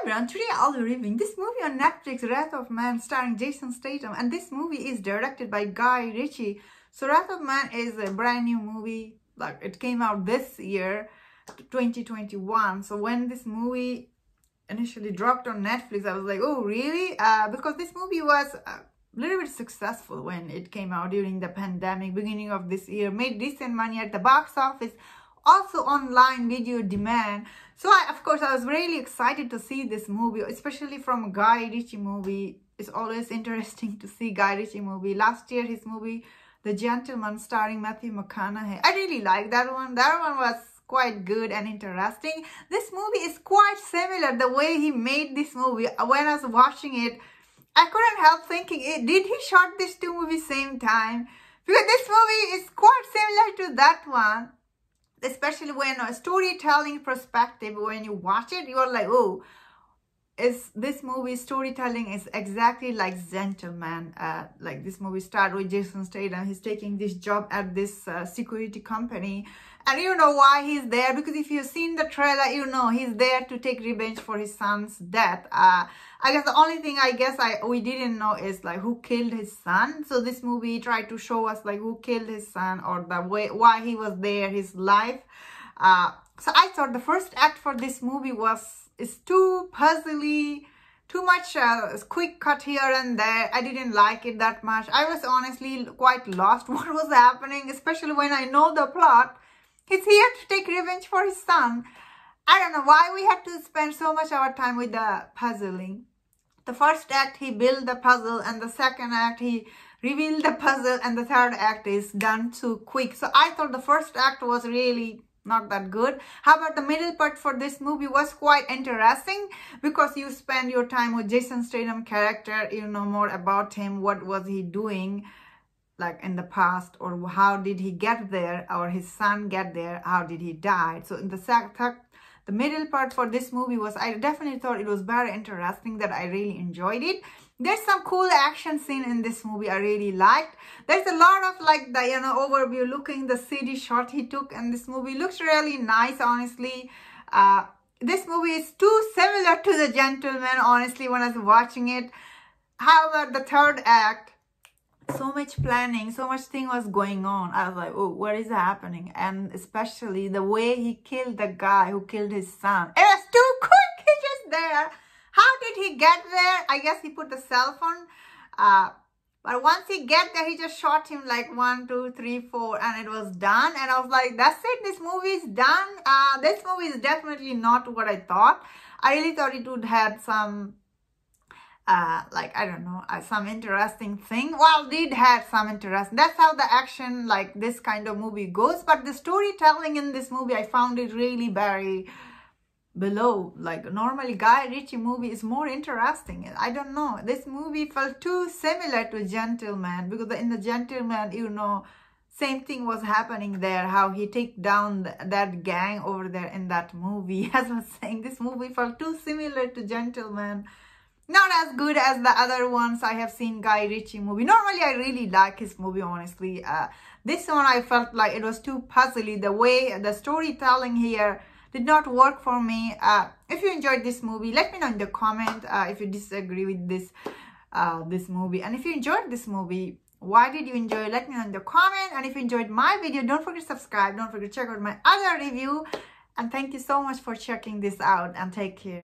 everyone, today I'll be reviewing this movie on Netflix, Wrath of Man, starring Jason Statham, and this movie is directed by Guy Ritchie. So Wrath of Man is a brand new movie, like it came out this year, 2021. So when this movie initially dropped on Netflix, I was like, oh really? Because this movie was a little bit successful when it came out during the pandemic, beginning of this year, made decent money at the box office, also online video demand. So of course I was really excited to see this movie, especially from a Guy Ritchie movie. It's always interesting to see Guy Ritchie movie. Last year his movie The Gentleman, starring Matthew McConaughey, I really liked that one. That one was quite good and interesting. This movie is quite similar, the way he made this movie. When I was watching it, I couldn't help thinking, did he shot these two movies same time? Because this movie is quite similar to that one. Especially when a storytelling perspective, when you watch it, you are like, oh, is this movie storytelling is exactly like Gentleman. Like this movie started with Jason Statham. He's taking this job at this security company, and you know why he's there, because if you've seen the trailer, you know he's there to take revenge for his son's death. I guess the only thing we didn't know is like who killed his son. So this movie tried to show us like who killed his son, or the way why he was there, his life. So I thought the first act for this movie is too puzzly, too much quick cut here and there. I didn't like it that much. I was honestly quite lost what was happening, especially when I know the plot. He's here to take revenge for his son. I don't know why we had to spend so much of our time with the puzzling. The first act, he built the puzzle, and the second act, he revealed the puzzle, and the third act is done too quick. So I thought the first act was really not that good. However, the middle part for this movie was quite interesting, because you spend your time with Jason Statham character, you know more about him, what was he doing like in the past, or how did he get there, or his son get there, how did he die. So in the middle part for this movie was, I definitely thought it was very interesting, that I really enjoyed it. There's some cool action scene in this movie I really liked. There's a lot of like the, you know, overview looking, the city shot he took in this movie looks really nice, honestly. This movie is too similar to The Gentleman, honestly, when I was watching it. However, the third act, so much planning, so much thing was going on. I was like, oh, what is happening? And especially the way he killed the guy who killed his son. It was too quick. He just there. How did he get there? I guess he put the cell phone. But once he get there, he just shot him like 1, 2, 3, 4, and it was done. And I was like, that's it. This movie is done. This movie is definitely not what I thought. I really thought it would have some like, I don't know, some interesting thing. Well, did have some interest. That's how the action, like this kind of movie goes. But the storytelling in this movie, I found it really very below. Like normally Guy Ritchie movie is more interesting. I don't know. This movie felt too similar to Gentleman, because in The Gentleman, you know, same thing was happening there, how he take down that gang over there in that movie. As I was saying, this movie felt too similar to Gentleman. Not as good as the other ones I have seen Guy Ritchie movie. Normally, I really like his movie, honestly. This one, I felt like it was too puzzly. The way the storytelling here did not work for me. If you enjoyed this movie, let me know in the comment if you disagree with this movie. And if you enjoyed this movie, why did you enjoy it? Let me know in the comment. And if you enjoyed my video, don't forget to subscribe. Don't forget to check out my other review. And thank you so much for checking this out. And take care.